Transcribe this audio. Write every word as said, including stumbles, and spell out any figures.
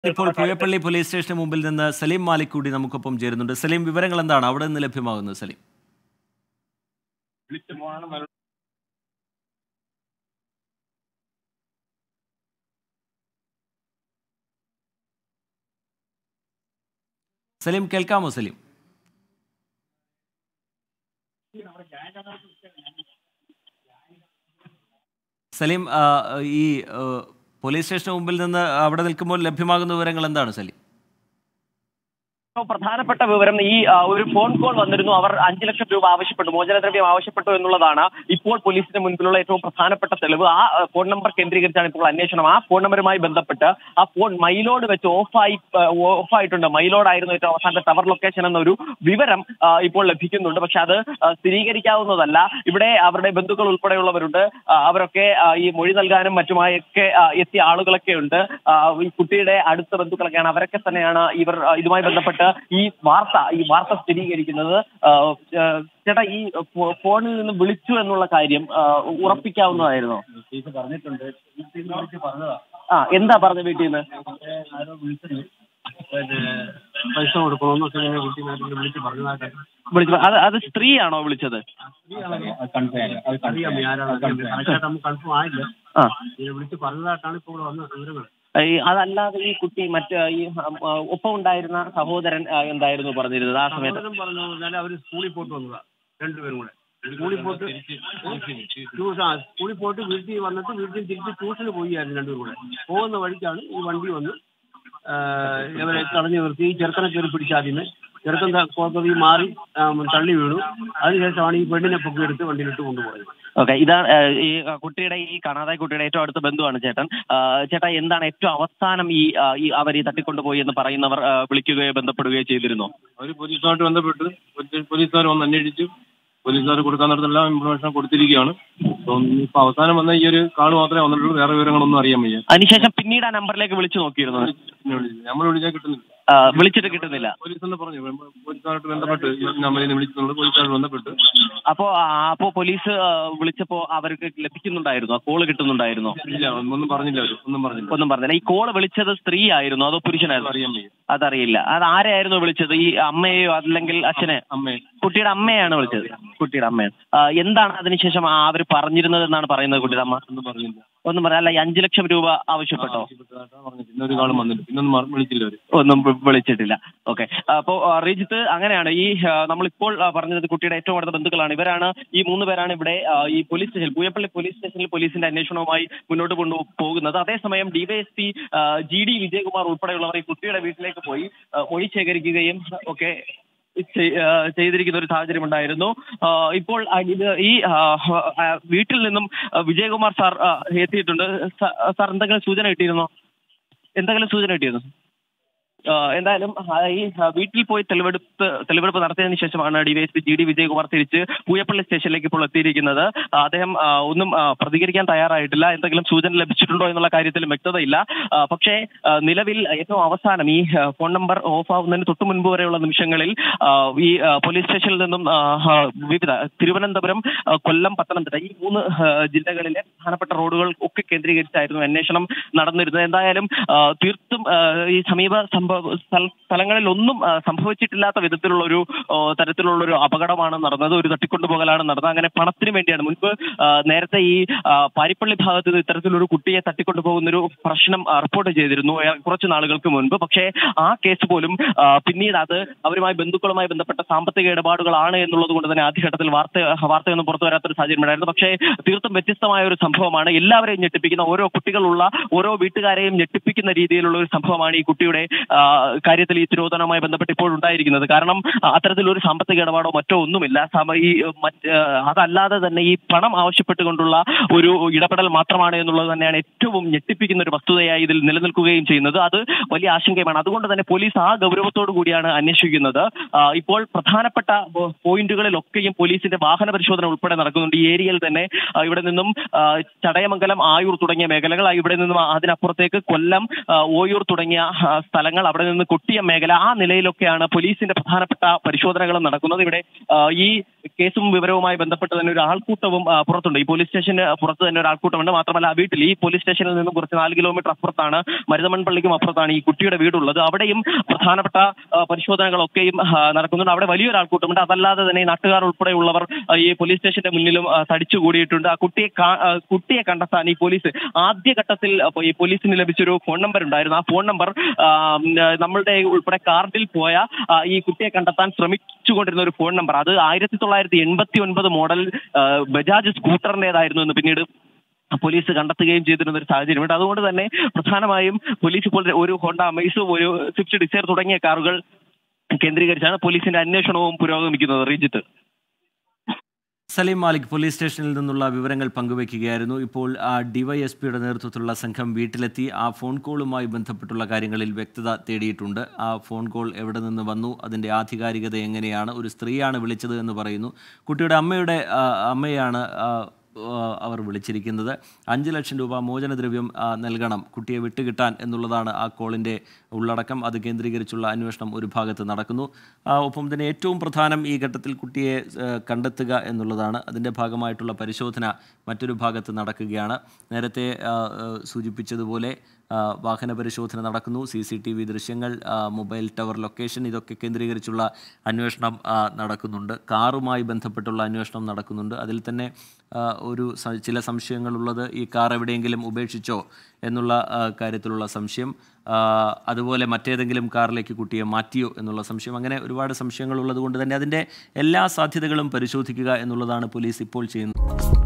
ഇപ്പോൾ പൂയപ്പള്ളി പോലീസ് സ്റ്റേഷന് മുമ്പിൽ നിന്ന് സലീം മാലിക് കൂടി നമുക്കൊപ്പം ചേരുന്നുണ്ട്. സലീം, വിവരങ്ങൾ എന്താണ് അവിടെ നിന്ന് ലഭ്യമാകുന്നത്? സലീം സലീം കേൾക്കാമോ? സലീം സലീം ഈ പോലീസ് സ്റ്റേഷന് മുമ്പിൽ നിന്ന് അവിടെ നിൽക്കുമ്പോൾ ലഭ്യമാകുന്ന വിവരങ്ങൾ എന്താണ് സലീം? പ്രധാനപ്പെട്ട വിവരം, ഈ ഒരു ഫോൺ കോൾ വന്നിരുന്നു. അവർ അഞ്ചു ലക്ഷം രൂപ ആവശ്യപ്പെട്ടു, മോചനദ്രവ്യം ആവശ്യപ്പെട്ടു എന്നുള്ളതാണ് ഇപ്പോൾ പോലീസിന് മുൻപിലുള്ള ഏറ്റവും പ്രധാനപ്പെട്ട തെളിവ്. ആ ഫോൺ നമ്പർ കേന്ദ്രീകരിച്ചാണ് ഇപ്പോൾ അന്വേഷണം. ആ ഫോൺ നമ്പറുമായി ബന്ധപ്പെട്ട് ആ ഫോൺ മൈലോഡ് വെച്ച് ഓഫായി ഓഫായിട്ടുണ്ട്. മൈലോഡായിരുന്നു ഏറ്റവും അവസാനത്തെ ടവർ ലൊക്കേഷൻ എന്നൊരു വിവരം ഇപ്പോൾ ലഭിക്കുന്നുണ്ട്. പക്ഷെ അത് സ്ഥിരീകരിക്കാവുന്നതല്ല. ഇവിടെ അവരുടെ ബന്ധുക്കൾ ഉൾപ്പെടെയുള്ളവരുണ്ട്. അവരൊക്കെ ഈ മൊഴി നൽകാനും മറ്റുമായൊക്കെ എത്തിയ ആളുകളൊക്കെ ഉണ്ട്. ഈ കുട്ടിയുടെ അടുത്ത ബന്ധുക്കളൊക്കെയാണ്. അവരൊക്കെ തന്നെയാണ് ഇവർ ഇതുമായി ബന്ധപ്പെട്ട് ഈ വാർത്ത ഈ വാർത്ത സ്ഥിരീകരിക്കുന്നത്. ചേട്ടാ, ഈ ഫോണിൽ നിന്ന് വിളിച്ചു എന്നുള്ള കാര്യം ഉറപ്പിക്കാവുന്നതായിരുന്നോ? പറഞ്ഞിട്ടുണ്ട്. ആ, എന്താ പറഞ്ഞ വീട്ടിൽ നിന്ന്? പൈസ കൊടുക്കണമെന്ന് വിളിച്ച് പറഞ്ഞതായിട്ട്. വിളിച്ചു അത് അത് സ്ത്രീയാണോ വിളിച്ചത്? കൺഫേം ആയില്ല. ആ, വിളിച്ച് പറഞ്ഞതായിട്ടാണ് ഇപ്പോൾ ഇവിടെ വന്ന വിവരങ്ങൾ. അതല്ലാതെ ഈ കുട്ടി മറ്റ് ഈ ഒപ്പം ഉണ്ടായിരുന്ന സഹോദരൻ എന്തായിരുന്നു പറഞ്ഞിരുന്നത് ആ സമയത്ത്? പറഞ്ഞു കഴിഞ്ഞാൽ അവര് സ്കൂളിൽ പോയിട്ട് വന്നതാ, രണ്ടുപേരും കൂടെ. സ്കൂളിൽ പോയിട്ട് സ്കൂളിൽ പോയിട്ട് വീട്ടിൽ വന്നിട്ട് വീട്ടിൽ തിരിച്ച് ട്യൂഷന് പോയിരുന്നു. രണ്ടുപേരും കൂടെ പോകുന്ന വഴിക്കാണ് ഈ വണ്ടി വന്ന് ഇവരെ തടഞ്ഞു നിർത്തി. ഈ ചെറുക്കനെ കയറി പിടിച്ചാദ്യമേ ചെറുക്കൻ കോപ്പതി മാറി തള്ളി വീണു. അതിനുശേഷമാണ് ഈ പെണ്ണിനെ പൊക്കിയെടുത്ത് വണ്ടിയിലിട്ട് കൊണ്ടുപോയത്. ഓക്കെ, ഇതാണ് ഈ കുട്ടിയുടെ ഈ കാണാതായ കുട്ടിയുടെ ഏറ്റവും അടുത്ത ബന്ധുവാണ് ചേട്ടൻ. ചേട്ടാ, എന്താണ് ഏറ്റവും അവസാനം ഈ അവർ ഈ തട്ടിക്കൊണ്ടുപോയി എന്ന് പറയുന്നവർ വിളിക്കുകയോ ബന്ധപ്പെടുകയോ ചെയ്തിരുന്നോ? അവർ പോലീസുമായിട്ട് ബന്ധപ്പെട്ട് പോലീസുകാർ വന്ന് അന്വേഷിച്ചു. പോലീസുകാർ കൊടുക്കാൻ നടത്തുന്ന ഇൻഫർമേഷൻ കൊടുത്തിരിക്കുകയാണ്. ഇപ്പൊ അവസാനം വന്ന ഈ ഒരു കാൾ മാത്രമേ വന്നിട്ടുള്ളൂ. വേറെ വിവരങ്ങളൊന്നും അറിയാൻ വയ്യ. അതിനുശേഷം പിന്നീട് ആ നമ്പറിലേക്ക് വിളിച്ചു നോക്കിയിരുന്നു? നമ്മൾ വിളിച്ചാൽ കിട്ടുന്നില്ല. വിളിച്ചിട്ട് കിട്ടുന്നില്ല. പോലീസ് എന്ന് പറഞ്ഞു. പോലീസുകാരായിട്ട് ബന്ധപ്പെട്ട് നമ്പറിൽ വിളിക്കുന്നുണ്ട്. പോലീസുകാർ ബന്ധപ്പെട്ട് അപ്പോ അപ്പോ പോലീസ് വിളിച്ചപ്പോ അവർക്ക് ലഭിക്കുന്നുണ്ടായിരുന്നു? കോള് കിട്ടുന്നുണ്ടായിരുന്നോ? ഇല്ല, ഒന്നും പറഞ്ഞില്ല. അവർ ഒന്നും പറഞ്ഞില്ല. ഒന്നും പറഞ്ഞില്ല. ഈ കോള് വിളിച്ചത് സ്ത്രീ ആയിരുന്നോ അതോ പുരുഷനായിരുന്നു? അറിയാൻ വയ്യ. അതറിയില്ല. അത് ആരെയായിരുന്നു വിളിച്ചത്? ഈ അമ്മയെയോ അല്ലെങ്കിൽ അച്ഛനെ? അമ്മയെ. കുട്ടിയുടെ അമ്മയാണ് വിളിച്ചത്. കുട്ടിയുടെ അമ്മയാണ്. എന്താണ് അതിനുശേഷം അവർ പറഞ്ഞിരുന്നത് എന്നാണ് പറയുന്നത്? കുട്ടിയുടെ അമ്മ ഒന്നും പറഞ്ഞില്ല. ഒന്നും പറയാം. അല്ല, ഈ അഞ്ചു ലക്ഷം രൂപ ആവശ്യപ്പെട്ടോ? പിന്നൊരു കാളും വന്നിട്ട് പിന്നൊന്നും വിളിച്ചില്ല. അവര് ഒന്നും വിളിച്ചിട്ടില്ല. ഓക്കെ, അപ്പോ റീജിത്ത്, അങ്ങനെയാണ് ഈ നമ്മളിപ്പോൾ പറഞ്ഞത് കുട്ടിയുടെ ഏറ്റവും അടുത്ത ബന്ധുക്കളാണ്. ഇവരാണ് ഈ മൂന്ന് പേരാണ് ഇവിടെ ഈ പോലീസ് സ്റ്റേഷൻ പൂയപ്പള്ളി പോലീസ് സ്റ്റേഷനിൽ പോലീസിന്റെ അന്വേഷണവുമായി മുന്നോട്ട് കൊണ്ടുപോകുന്നത്. അതേസമയം ഡിവൈഎസ്പി ജി ഡി വിജയകുമാർ ഉൾപ്പെടെയുള്ളവർ ഈ കുട്ടിയുടെ വീട്ടിലേക്ക് പോയി മൊഴി ശേഖരിക്കുകയും ഒക്കെ ചെയ്തിരിക്കുന്ന ഒരു സാഹചര്യം ഉണ്ടായിരുന്നു. ഇപ്പോൾ ഇത് ഈ വീട്ടിൽ നിന്നും വിജയകുമാർ സാർ എത്തിയിട്ടുണ്ട്. സാർ, എന്തെങ്കിലും സൂചന കിട്ടിയിരുന്നോ? എന്തെങ്കിലും സൂചന കിട്ടിയിരുന്നോ? എന്തായാലും ഈ വീട്ടിൽ പോയി തെളിവെടുപ്പ് തെളിവെടുപ്പ് നടത്തിയതിനു ശേഷമാണ് ഡിവൈഎസ്പി ജി ഡി വിജയകുമാർ തിരിച്ച് പൂയപ്പള്ളി സ്റ്റേഷനിലേക്ക് ഇപ്പോൾ എത്തിയിരിക്കുന്നത്. അദ്ദേഹം ഒന്നും പ്രതികരിക്കാൻ തയ്യാറായിട്ടില്ല. എന്തെങ്കിലും സൂചന ലഭിച്ചിട്ടുണ്ടോ എന്നുള്ള കാര്യത്തിലും വ്യക്തതയില്ല. പക്ഷേ നിലവിൽ ഏറ്റവും അവസാനം ഈ ഫോൺ നമ്പർ ഓഫ് ആവുന്നതിന് തൊട്ടു മുൻപ് വരെയുള്ള നിമിഷങ്ങളിൽ ഈ പോലീസ് സ്റ്റേഷനിൽ നിന്നും വിവിധ തിരുവനന്തപുരം, കൊല്ലം, പത്തനംതിട്ട ഈ മൂന്ന് ജില്ലകളിലെ പ്രധാനപ്പെട്ട റോഡുകൾ ഒക്കെ കേന്ദ്രീകരിച്ചായിരുന്നു അന്വേഷണം നടന്നിരുന്നത്. എന്തായാലും തീർത്തും ഈ സമീപ സ്ഥലങ്ങളിൽ ഒന്നും സംഭവിച്ചിട്ടില്ലാത്ത വിധത്തിലുള്ള ഒരു തരത്തിലുള്ള ഒരു അപകടമാണ് നടന്നത്. ഒരു തട്ടിക്കൊണ്ടുപോകലാണ് നടന്നത്. അങ്ങനെ പണത്തിന് വേണ്ടിയാണ്. മുൻപ് നേരത്തെ ഈ പാരിപ്പള്ളി ഭാഗത്ത് ഇത്തരത്തിലൊരു കുട്ടിയെ തട്ടിക്കൊണ്ടുപോകുന്ന ഒരു പ്രശ്നം റിപ്പോർട്ട് ചെയ്തിരുന്നു കുറച്ച് നാളുകൾക്ക് മുൻപ്. പക്ഷേ ആ കേസ് പോലും പിന്നീട് അത് അവരുമായി ബന്ധുക്കളുമായി ബന്ധപ്പെട്ട സാമ്പത്തിക ഇടപാടുകളാണ് എന്നുള്ളത് കൊണ്ട് തന്നെ ആദ്യഘട്ടത്തിൽ വാർത്ത വാർത്തയൊന്നും പുറത്തു വരാത്തൊരു സാഹചര്യം ഉണ്ടായിരുന്നു. പക്ഷേ തീർത്തും വ്യത്യസ്തമായ ഒരു സംഭവമാണ്. എല്ലാവരെയും ഞെട്ടിപ്പിക്കുന്ന, ഓരോ കുട്ടികളുള്ള ഓരോ വീട്ടുകാരെയും ഞെട്ടിപ്പിക്കുന്ന രീതിയിലുള്ള ഒരു സംഭവമാണ് ഈ കുട്ടിയുടെ കാര്യത്തിൽ ഈ തിരോധനവുമായി ബന്ധപ്പെട്ട് ഇപ്പോൾ ഉണ്ടായിരിക്കുന്നത്. കാരണം അത്തരത്തിലൊരു സാമ്പത്തിക ഇടപാടോ മറ്റോ ഒന്നുമില്ല. ഈ അതല്ലാതെ തന്നെ ഈ പണം ആവശ്യപ്പെട്ടുകൊണ്ടുള്ള ഒരു ഇടപെടൽ മാത്രമാണ് എന്നുള്ളത് തന്നെയാണ് ഏറ്റവും ഞെട്ടിപ്പിക്കുന്ന ഒരു വസ്തുതയായി ഇതിൽ നിലനിൽക്കുകയും ചെയ്യുന്നത്. അത് വലിയ ആശങ്കയുമാണ്. അതുകൊണ്ട് തന്നെ പോലീസ് ആ ഗൗരവത്തോടു കൂടിയാണ് അന്വേഷിക്കുന്നത്. ഇപ്പോൾ പ്രധാനപ്പെട്ട പോയിന്റുകളിലൊക്കെയും പോലീസിന്റെ വാഹന പരിശോധന ഉൾപ്പെടെ നടക്കുന്നുണ്ട്. ഈ ഏരിയയിൽ തന്നെ ഇവിടെ നിന്നും ചടയമംഗലം, ആയൂർ തുടങ്ങിയ മേഖലകൾ, ഇവിടെ നിന്നും അതിനപ്പുറത്തേക്ക് കൊല്ലം, ഓയൂർ തുടങ്ങിയ സ്ഥലങ്ങൾ, അവിടെ നിന്ന് കൊട്ടിയം മേഖല, ആ നിലയിലൊക്കെയാണ് പോലീസിന്റെ പ്രധാനപ്പെട്ട പരിശോധനകൾ നടക്കുന്നത്. ഇവിടെ ഈ കേസും വിവരവുമായി ബന്ധപ്പെട്ട് തന്നെ ഒരു ആൾക്കൂട്ടവും പുറത്തുണ്ട്. ഈ പോലീസ് സ്റ്റേഷന് പുറത്ത് തന്നെ ഒരു ആൾക്കൂട്ടമുണ്ട്. മാത്രമല്ല ആ വീട്ടിൽ ഈ പോലീസ് സ്റ്റേഷനിൽ നിന്നും കുറച്ച് നാല് കിലോമീറ്റർ അപ്പുറത്താണ്, മരുതമൺ പള്ളിക്കും അപ്പുറത്താണ് ഈ കുട്ടിയുടെ വീടുള്ളത്. അവിടെയും പ്രധാനപ്പെട്ട പരിശോധനകളൊക്കെയും നടക്കുന്നുണ്ട്. അവിടെ വലിയൊരു ആൾക്കൂട്ടമുണ്ട്. അതല്ലാതെ തന്നെ നാട്ടുകാർ ഉൾപ്പെടെയുള്ളവർ ഈ പോലീസ് സ്റ്റേഷന്റെ മുന്നിലും തടിച്ചുകൂടിയിട്ടുണ്ട്. ആ കുട്ടിയെ കുട്ടിയെ കണ്ടെത്താൻ ഈ പോലീസ് ആദ്യഘട്ടത്തിൽ ഈ പോലീസിന് ലഭിച്ചൊരു ഫോൺ നമ്പർ ഉണ്ടായിരുന്നു. ആ ഫോൺ നമ്പർ നമ്മളുടെ ഉൾപ്പെടെ കാർഡിൽ പോയ ഈ കുട്ടിയെ കണ്ടെത്താൻ ശ്രമിച്ചുകൊണ്ടിരുന്ന ഒരു ഫോൺ നമ്പർ, അത് ആയിരത്തി തൊള്ളായിരത്തി എൺപത്തി ഒൻപത് മോഡൽ ബജാജ് സ്കൂട്ടറിൻ്റെതായിരുന്നു എന്ന് പിന്നീട് പോലീസ് കണ്ടെത്തുകയും ചെയ്തിരുന്ന ഒരു സാഹചര്യമുണ്ട്. അതുകൊണ്ട് തന്നെ പ്രധാനമായും പോലീസ് ഇപ്പോൾ ഒരു ഹോണ്ട അമേസ്, ഒരു സ്വിഫ്റ്റ് ഡിസയർ തുടങ്ങിയ കാറുകൾ കേന്ദ്രീകരിച്ചാണ് പോലീസിന്റെ അന്വേഷണവും പുരോഗമിക്കുന്നത്. റീജിത്ത്. സലീം മാലിക് പോലീസ് സ്റ്റേഷനിൽ നിന്നുള്ള വിവരങ്ങൾ പങ്കുവയ്ക്കുകയായിരുന്നു. ഇപ്പോൾ ആ ഡിവൈഎസ്പിയുടെ നേതൃത്വത്തിലുള്ള സംഘം വീട്ടിലെത്തി ആ ഫോൺ കോളുമായി ബന്ധപ്പെട്ടുള്ള കാര്യങ്ങളിൽ വ്യക്തത തേടിയിട്ടുണ്ട്. ആ ഫോൺ കോൾ എവിടെ നിന്ന് വന്നു, അതിൻ്റെ ആധികാരികത എങ്ങനെയാണ്, ഒരു സ്ത്രീയാണ് വിളിച്ചത് എന്ന് പറയുന്നു. കുട്ടിയുടെ അമ്മയുടെ അമ്മയാണ് അവർ വിളിച്ചിരിക്കുന്നത്. അഞ്ച് ലക്ഷം രൂപ മോചനദ്രവ്യം നൽകണം കുട്ടിയെ വിട്ടുകിട്ടാൻ എന്നുള്ളതാണ് ആ കോളിൻ്റെ ഉള്ളടക്കം. അത് കേന്ദ്രീകരിച്ചുള്ള അന്വേഷണം ഒരു ഭാഗത്ത് നടക്കുന്നു. ഒപ്പം തന്നെ ഏറ്റവും പ്രധാനം ഈ ഘട്ടത്തിൽ കുട്ടിയെ കണ്ടെത്തുക എന്നുള്ളതാണ്. അതിൻ്റെ ഭാഗമായിട്ടുള്ള പരിശോധന മറ്റൊരു ഭാഗത്ത് നടക്കുകയാണ്. നേരത്തെ സൂചിപ്പിച്ചതുപോലെ വാഹന പരിശോധന നടക്കുന്നു. സി സി ടി വി ദൃശ്യങ്ങൾ, മൊബൈൽ ടവർ ലൊക്കേഷൻ, ഇതൊക്കെ കേന്ദ്രീകരിച്ചുള്ള അന്വേഷണം നടക്കുന്നുണ്ട്. കാറുമായി ബന്ധപ്പെട്ടുള്ള അന്വേഷണം നടക്കുന്നുണ്ട്. അതിൽ തന്നെ ഒരു ചില സംശയങ്ങളുള്ളത് ഈ കാർ എവിടെയെങ്കിലും ഉപേക്ഷിച്ചോ എന്നുള്ള കാര്യത്തിലുള്ള സംശയം, അതുപോലെ മറ്റേതെങ്കിലും കാറിലേക്ക് കുട്ടിയെ മാറ്റിയോ എന്നുള്ള സംശയം, അങ്ങനെ ഒരുപാട് സംശയങ്ങളുള്ളത് കൊണ്ട് തന്നെ അതിൻ്റെ എല്ലാ സാധ്യതകളും പരിശോധിക്കുക എന്നുള്ളതാണ് പോലീസ് ഇപ്പോൾ ചെയ്യുന്നത്.